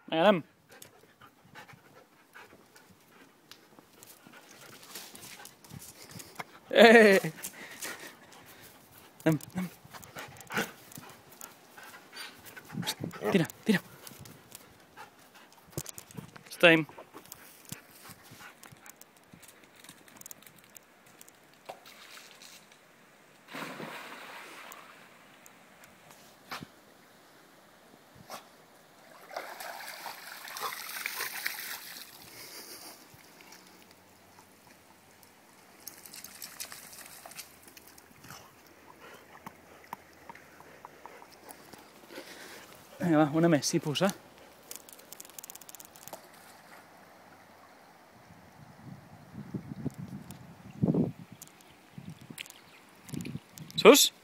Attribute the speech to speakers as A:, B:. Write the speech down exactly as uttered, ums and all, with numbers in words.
A: Vinga, anem. Eh! Anem, anem. Tira, tira. Estem. Vinga, va, una més, si puja. Sus?